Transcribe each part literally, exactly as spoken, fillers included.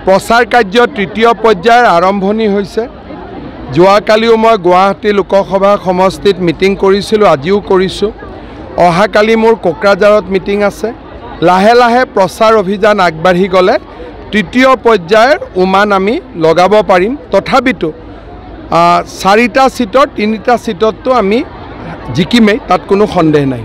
প্ৰচাৰ কাৰ্য তৃতীয় পৰ্যায়ৰ আৰম্ভণি হৈছে। যোৱাকালিও মই গুৱাহাটী লোকসভা সমষ্টিত মিটিং কৰিছিলোঁ, আজিও কৰিছোঁ। অহাকালি মোৰ কোকৰাঝাৰত মিটিং আছে। লাহে লাহে প্ৰচাৰ অভিযান আগবাঢ়ি গ'লে তৃতীয় পৰ্যায়ৰ উমান আমি লগাব পাৰিম। তথাপিতো চাৰিটা সিটৰ তিনিটা সিটততো আমি জিকিমেই, তাত কোনো সন্দেহ নাই।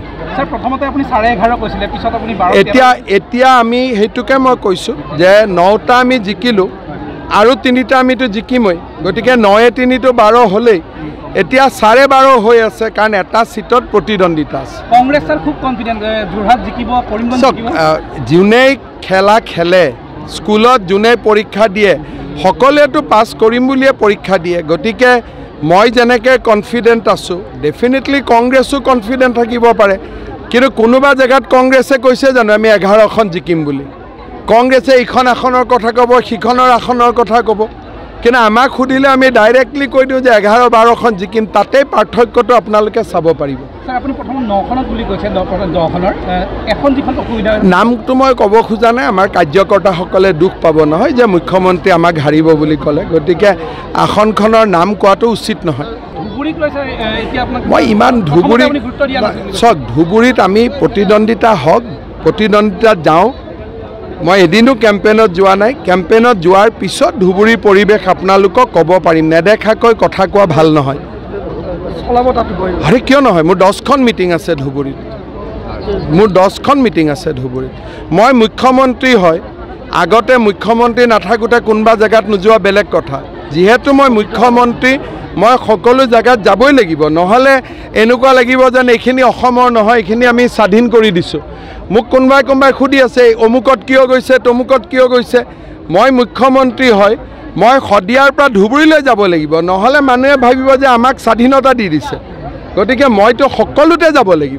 এতিয়া এতিয়া আমি সেইটোকে মই কৈছোঁ যে নটা আমি জিকিলোঁ আৰু তিনিটা আমিতো জিকিমেই, গতিকে নয়ে তিনিটো বাৰ হ'লেই। এতিয়া চাৰে বাৰ হৈ আছে, কাৰণ এটা সিটত প্ৰতিদ্বন্দ্বিতা আছে। কংগ্ৰেছৰ খুব কনফিডেন্ট যোৰহাট জিকিব, কৰিমগঞ্জ জিকিব। যোনেই খেলা খেলে, স্কুলত যোনে পৰীক্ষা দিয়ে, সকলোৱেতো পাছ কৰিম বুলিয়ে পৰীক্ষা দিয়ে। গতিকে মই যেনেকৈ কনফিডেণ্ট আছোঁ, ডেফিনেটলি কংগ্ৰেছো কনফিডেণ্ট থাকিব পাৰে। কিন্তু কোনোবা জেগাত কংগ্ৰেছে কৈছে জানো আমি এঘাৰখন জিকিম বুলি? কংগ্ৰেছে ইখন আসনৰ কথা ক'ব, সিখনৰ আসনৰ কথা ক'ব। কিন্তু আমাক সুধিলে আমি ডাইৰেক্টলি কৈ দিওঁ যে এঘাৰ বাৰখন জিকিম। তাতেই পাৰ্থক্যটো আপোনালোকে চাব পাৰিব। নামটো মই ক'ব খোজা নাই, আমাৰ কাৰ্যকৰ্তাসকলে দুখ পাব নহয় যে মুখ্যমন্ত্ৰী আমাক হাৰিব বুলি ক'লে। গতিকে আসনখনৰ নাম কোৱাটো উচিত নহয়। মই ইমান ধুবুৰী চাওক, ধুবুৰীত আমি প্ৰতিদ্বন্দ্বিতা হওক, প্ৰতিদ্বন্দ্বিতাত যাওঁ। মই এদিনো কেম্পেইনত যোৱা নাই। কেম্পেইনত যোৱাৰ পিছত ধুবুৰীৰ পৰিৱেশ আপোনালোকক ক'ব পাৰিম। নেদেখাকৈ কথা কোৱা ভাল নহয়। আৰে কিয় নহয়, মোৰ দহখন মিটিং আছে ধুবুৰীত, মোৰ দহখন মিটিং আছে ধুবুৰীত। মই মুখ্যমন্ত্ৰী হয়, আগতে মুখ্যমন্ত্ৰী নাথাকোঁতে কোনোবা জেগাত নোযোৱা বেলেগ কথা। যিহেতু মই মুখ্যমন্ত্ৰী, মই সকলো জেগাত যাবই লাগিব, নহ'লে এনেকুৱা লাগিব যেন এইখিনি অসমৰ নহয়, এইখিনি আমি স্বাধীন কৰি দিছোঁ। মোক কোনোবাই কোনোবাই সুধি আছে অমুকত কিয় গৈছে, তমুকত কিয় গৈছে। মই মুখ্যমন্ত্ৰী হয়, মই শদিয়াৰ পৰা ধুবুৰীলৈ যাব লাগিব, নহ'লে মানুহে ভাবিব যে আমাক স্বাধীনতা দি দিছে। গতিকে মইতো সকলোতে যাব লাগিব।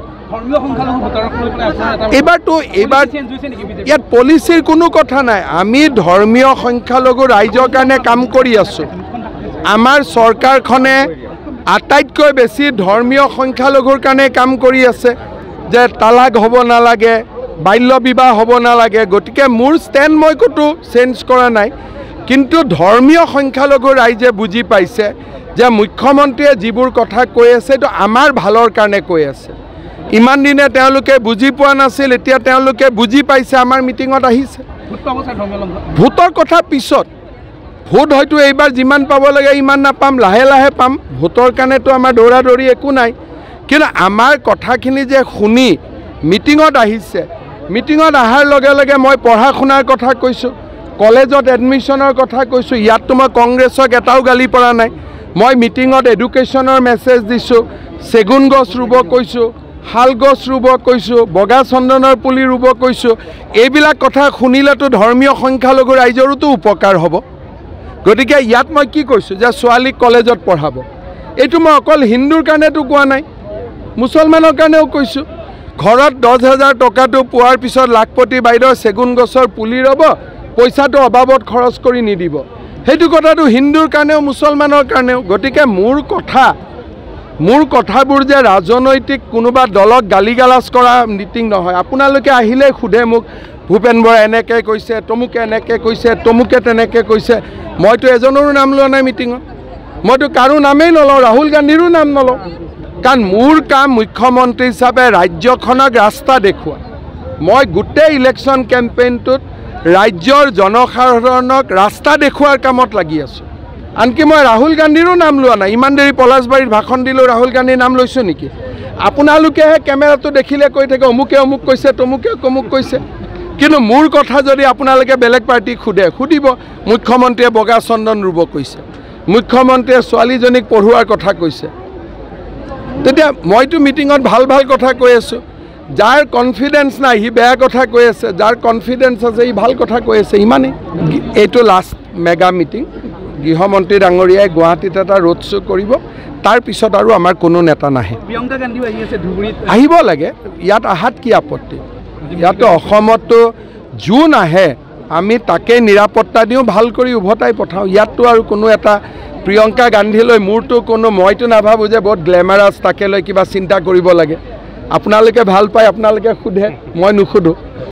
এইবাৰতো এইবাৰ ইয়াত পলিচিৰ কোনো কথা নাই। আমি ধৰ্মীয় সংখ্যালঘু ৰাইজৰ কাৰণে কাম কৰি আছোঁ। আমাৰ চৰকাৰখনে আটাইতকৈ বেছি ধৰ্মীয় সংখ্যালঘুৰ কাৰণে কাম কৰি আছে, যে তালাক হ'ব নালাগে, বাল্য বিবাহ হ'ব নালাগে। গতিকে মোৰ ষ্টেণ্ড মই ক'তো চেঞ্জ কৰা নাই। কিন্তু ধৰ্মীয় সংখ্যালঘু ৰাইজে বুজি পাইছে যে মুখ্যমন্ত্ৰীয়ে যিবোৰ কথা কৈ আছে এইটো আমাৰ ভালৰ কাৰণে কৈ আছে। ইমান দিনে তেওঁলোকে বুজি পোৱা নাছিল, এতিয়া তেওঁলোকে বুজি পাইছে, আমাৰ মিটিঙত আহিছে। ভোটৰ কথা পিছত, ভোট হয়তো এইবাৰ যিমান পাব লাগে ইমান নাপাম, লাহে লাহে পাম। ভোটৰ কাৰণেতো আমাৰ দৌৰা দৌৰি একো নাই। কিন্তু আমাৰ কথাখিনি যে শুনি মিটিঙত আহিছে, মিটিঙত অহাৰ লগে লগে মই পঢ়া শুনাৰ কথা কৈছোঁ, কলেজত এডমিশ্যনৰ কথা কৈছোঁ। ইয়াততো মই কংগ্ৰেছক এটাও গালি পৰা নাই। মই মিটিঙত এডুকেশ্যনৰ মেছেজ দিছোঁ, চেগুন গছ ৰুব কৈছোঁ, শাল গছ ৰুব কৈছোঁ, বগা চন্দনৰ পুলি ৰুব কৈছোঁ। এইবিলাক কথা শুনিলেতো ধৰ্মীয় সংখ্যালঘু ৰাইজৰোতো উপকাৰ হ'ব। গতিকে ইয়াত মই কি কৈছোঁ যে ছোৱালীক কলেজত পঢ়াব, এইটো মই অকল হিন্দুৰ কাৰণেতো কোৱা নাই, মুছলমানৰ কাৰণেও কৈছোঁ। ঘৰত দহ হাজাৰ টকাটো পোৱাৰ পিছত লাখপতি বাইদেউ চেগুন গছৰ পুলি ৰ'ব, পইচাটো অবাবত খৰচ কৰি নিদিব। সেইটো কথাটো হিন্দুৰ কাৰণেও মুছলমানৰ কাৰণেও। গতিকে মোৰ কথা, মোৰ কথাবোৰ যে ৰাজনৈতিক কোনোবা দলক গালি গালাজ কৰা মিটিং নহয়। আপোনালোকে আহিলে সোধে মোক, ভূপেন বৰাই এনেকৈ কৈছে, তমুকে এনেকৈ কৈছে, তমুকে তেনেকৈ কৈছে। মইতো এজনৰো নাম লোৱা নাই মিটিঙত, মইতো কাৰো নামেই নলওঁ, ৰাহুল গান্ধীৰো নাম নলওঁ। কাৰণ মোৰ কাম মুখ্যমন্ত্ৰী হিচাপে ৰাজ্যখনক ৰাস্তা দেখুওৱা। মই গোটেই ইলেকশ্যন কেম্পেইনটোত ৰাজ্যৰ জনসাধাৰণক ৰাস্তা দেখুওৱাৰ কামত লাগি আছোঁ। আনকি মই ৰাহুল গান্ধীৰো নাম লোৱা নাই। ইমান দেৰি পলাশবাৰীত ভাষণ দিলোঁ, ৰাহুল গান্ধীৰ নাম লৈছোঁ নেকি? আপোনালোকেহে কেমেৰাটো দেখিলে কৈ থাকে অমুকে অমুক কৈছে, তমুকে অমুক কৈছে। কিন্তু মোৰ কথা যদি আপোনালোকে বেলেগ পাৰ্টিক সোধে, সুধিব মুখ্যমন্ত্ৰীয়ে বগা চন্দন ৰুব কৈছে, মুখ্যমন্ত্ৰীয়ে ছোৱালীজনীক পঢ়োৱাৰ কথা কৈছে। তেতিয়া মইতো মিটিঙত ভাল ভাল কথা কৈ আছোঁ। যাৰ কনফিডেন্স নাই সি বেয়া কথা কৈ আছে, যাৰ কনফিডেন্স আছে সি ভাল কথা কৈ আছে, ইমানেই। এইটো লাষ্ট মেগা মিটিং। গৃহমন্ত্ৰী ডাঙৰীয়াই গুৱাহাটীত এটা ৰোড শ্ব' কৰিব, তাৰ পিছত আৰু আমাৰ কোনো নেতা নাহে। প্ৰিয়ংকা গান্ধীও আহি আছে ধুবুৰীত, আহিব লাগে। ইয়াত আহাত কি আপত্তি? ইয়াতো অসমতো যোন আহে আমি তাকে নিৰাপত্তা দিওঁ, ভাল কৰি উভতাই পঠাওঁ। ইয়াততো আৰু কোনো এটা প্ৰিয়ংকা গান্ধীলৈ মোৰতো কোনো, মইতো নাভাবোঁ যে বহুত গ্লেমাৰাছ, তাকে লৈ কিবা চিন্তা কৰিব লাগে। আপোনালোকে ভাল পায়, আপোনালোকে সোধে, মই নুসুধোঁ।